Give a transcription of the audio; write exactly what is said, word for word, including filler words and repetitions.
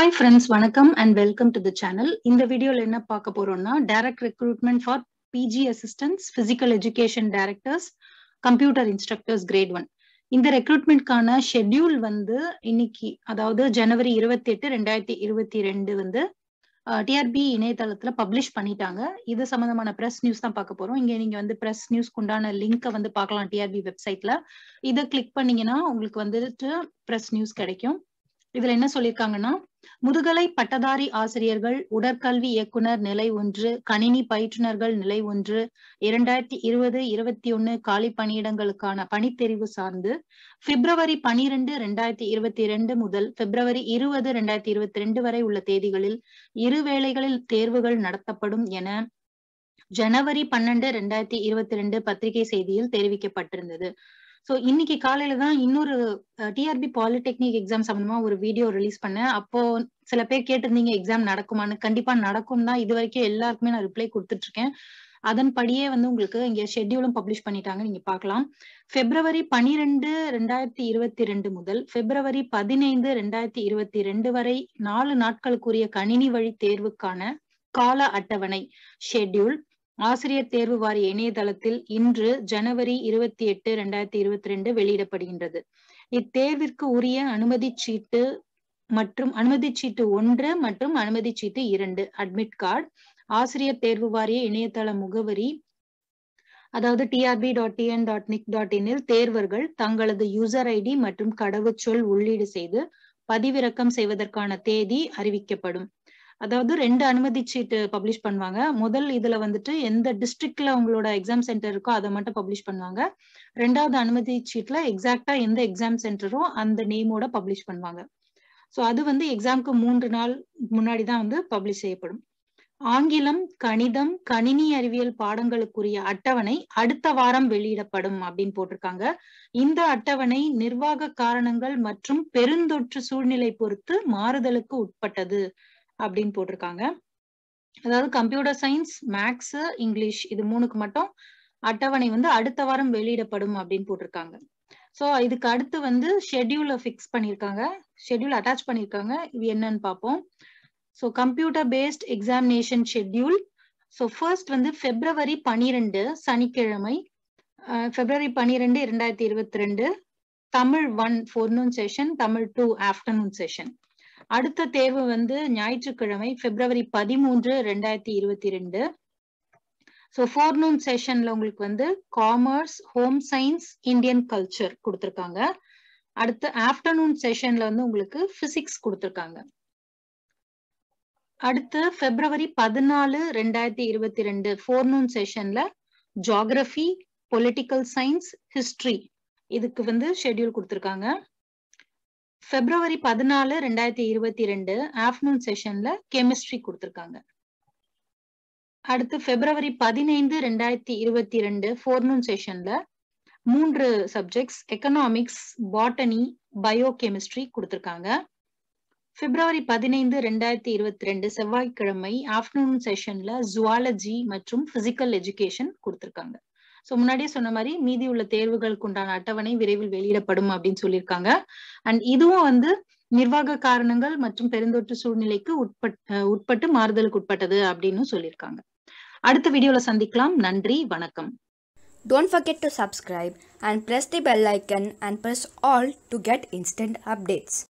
Hi friends, வணக்கம் and welcome to the channel. இந்த வீடியோல என்ன பார்க்க போறோம்னா direct recruitment for P G assistants, physical education directors, computer instructors grade one. இந்த ரெக்ரூட்மெண்ட்கான ஷெட்யூல் வந்து இன்னைக்கு அதாவது ஜனவரி இருபத்தி எட்டு ரெண்டாயிரத்தி இருபத்தி ரெண்டு வந்து டிஆர்பி இணையதளத்துல பப்ளிஷ் பண்ணிட்டாங்க. இது சம்பந்தமான பிரஸ் நியூஸ் தான் பார்க்க போறோம். இங்க நீங்க வந்து பிரஸ் நியூஸ்க்கு உண்டான லிங்கை வந்து பார்க்கலாம் டிஆர்பி வெப்சைட்ல. இதை கிளிக் பண்ணீங்கன்னா உங்களுக்கு வந்துட்டு பிரஸ் நியூஸ் கிடைக்கும். இதுல என்ன சொல்லியிருக்காங்கன்னா, முதுகலை பட்டதாரி ஆசிரியர்கள் உடற்கல்வி இயக்குனர் நிலை ஒன்று, கணினி பயிற்றுனர்கள் நிலை ஒன்று, இரண்டாயிரத்தி இருபது இருபத்தி ஒன்னு காலி பணியிடங்களுக்கான பணித்தெரிவு சார்ந்து பிப்ரவரி பனிரெண்டு ரெண்டாயிரத்தி இருபத்தி ரெண்டு முதல் பிப்ரவரி இருபது ரெண்டாயிரத்தி இருபத்தி ரெண்டு வரை உள்ள தேதிகளில் இரு வேளைகளில் தேர்வுகள் நடத்தப்படும் என ஜனவரி பன்னெண்டு ரெண்டாயிரத்தி இருபத்தி ரெண்டு பத்திரிகை செய்தியில் தெரிவிக்கப்பட்டிருந்தது. சோ இன்னைக்கு காலையில தான் இன்னொரு டிஆர்பி பாலிடெக்னிக் எக்ஸாம் சம்பந்தமா ஒரு வீடியோ ரிலீஸ் பண்ணேன். அப்போ சில பேர் கேட்டிருந்தீங்க எக்ஸாம் நடக்குமான்னு. கண்டிப்பா நடக்கும் தான். இது வரைக்கும் எல்லாருக்குமே நான் ரிப்ளை கொடுத்துட்டு இருக்கேன். அதன்படியே வந்து உங்களுக்கு இங்க ஷெட்யூலும் பப்ளிஷ் பண்ணிட்டாங்க, நீங்க பார்க்கலாம். பிப்ரவரி பனிரெண்டு ரெண்டாயிரத்தி இருபத்தி ரெண்டு முதல் பிப்ரவரி பதினைந்து ரெண்டாயிரத்தி இருபத்தி ரெண்டு வரை நாலு நாட்களுக்குரிய கணினி வழி தேர்வுக்கான கால அட்டவணை ஷெட்யூல் ஆசிரியர் தேர்வு வாரிய இணையதளத்தில் இன்று ஜனவரி இருபத்தி எட்டு ரெண்டாயிரத்தி இருபத்தி ரெண்டு வெளியிடப்படுகின்றது. இத்தேர்விற்கு உரிய அனுமதி சீட்டு மற்றும் அனுமதி சீட்டு ஒன்று மற்றும் அனுமதி சீட்டு இரண்டு அட்மிட் கார்டு ஆசிரியர் தேர்வு வாரிய இணையதள முகவரி அதாவது TRB dot TN dot NIC dot இனில் தேர்வர்கள் தங்களது யூசர் ஐடி மற்றும் கடவுச்சொல் உள்ளீடு செய்து பதிவிறக்கம் செய்வதற்கான தேதி அறிவிக்கப்படும். அதாவது ரெண்டு அனுமதி சீட்டு பப்ளிஷ் பண்ணுவாங்க. முதல் இதுல வந்துட்டு எந்த டிஸ்ட்ரிக்ட்ல உங்களோட எக்ஸாம் சென்டர் இருக்கோ அதை மட்டும் பப்ளிஷ் பண்ணுவாங்க. ரெண்டாவது அனுமதி சீட்ல எக்ஸாக்டா எந்த எக்ஸாம் சென்டரோ அந்த நேமோட பப்ளிஷ் பண்ணுவாங்க. சோ அது வந்து எக்ஸாம்க்கு மூன்று நாள் முன்னாடிதான் வந்து பப்ளிஷ் செய்யப்படும். ஆங்கிலம், கணிதம், கணினி அறிவியல் பாடங்களுக்குரிய அட்டவணை அடுத்த வாரம் வெளியிடப்படும் அப்படின்னு போட்டிருக்காங்க. இந்த அட்டவணை நிர்வாக காரணங்கள் மற்றும் பெருந்தொற்று சூழ்நிலை பொறுத்து மாறுதலுக்கு உட்பட்டது அப்படின்னு போட்டிருக்காங்க. அதாவது கம்ப்யூட்டர் சயின்ஸ், மேக்ஸ், இங்கிலீஷ் இது மூணுக்கு மட்டும் அட்டவணை வந்து அடுத்த வாரம் வெளியிடப்படும் அப்படின்னு போட்டிருக்காங்க. சோ இதுக்கு அடுத்து வந்து ஷெட்யூல பிக்ஸ் பண்ணிருக்காங்க, ஷெட்யூல் அட்டாச் பண்ணிருக்காங்க. இது என்னன்னு பார்ப்போம். So computer based examination schedule. So first வந்து பிப்ரவரி பனிரெண்டு சனிக்கிழமை, பிப்ரவரி பனிரெண்டு இரண்டாயிரத்தி இருபத்தி ரெண்டு Tamil one forenoon session, Tamil two afternoon session. அடுத்த தேர்வு வந்து ஞாயிற்றுக்கிழமை பிப்ரவரி பதிமூன்று ரெண்டாயிரத்தி இருபத்தி ரெண்டு. ஸோ ஃபோர்நூன் செஷன்ல உங்களுக்கு வந்து commerce, home science, Indian culture கொடுத்துருக்காங்க. அடுத்து ஆஃப்டர்நூன் செஷன்ல வந்து உங்களுக்கு பிசிக்ஸ் கொடுத்துருக்காங்க. அடுத்து பிப்ரவரி பதினாலு ரெண்டாயிரத்தி இருபத்தி ரெண்டு ஃபோர்நூன் செஷன்ல ஜியோகிராஃபி, பொலிட்டிக்கல் சயின்ஸ், ஹிஸ்டரி இதுக்கு வந்து ஷெட்யூல் கொடுத்துருக்காங்க. பிப்ரவரி பதினாலு ரெண்டாயிரத்தி இருபத்தி ரெண்டு ஆஃப்டர்நூன் செஷன்ல கெமிஸ்ட்ரி கொடுத்துருக்காங்க. அடுத்து பிப்ரவரி பதினைந்து ரெண்டாயிரத்தி இருபத்தி ரெண்டு ஃபோர்நூன் செஷன்ல மூன்று subjects economics, botany, bio chemistry கொடுத்துருக்காங்க. பிப்ரவரி பதினைந்து ரெண்டாயிரத்தி இருபத்தி ரெண்டு செவ்வாய்க்கிழமை ஆஃப்டர்நூன் செஷன்ல ஜுவாலஜி மற்றும் பிசிக்கல் எஜுகேஷன் கொடுத்துருக்காங்க. ஸோ முன்னாடியே சொன்ன மாதிரி மீதி உள்ள தேர்வுகளுக்கு உண்டான அட்டவணை விரைவில் வெளியிடப்படும் அப்படின்னு சொல்லியிருக்காங்க. அண்ட் இதுவும் வந்து நிர்வாக காரணங்கள் மற்றும் பெருந்தொற்று சூழ்நிலைக்கு உட்பட் உட்பட்டு மாறுதலுக்கு உட்பட்டது அப்படின்னு சொல்லியிருக்காங்க. அடுத்த வீடியோல சந்திக்கலாம். நன்றி, வணக்கம். Don't forget to subscribe and press the bell icon and press all to get instant updates.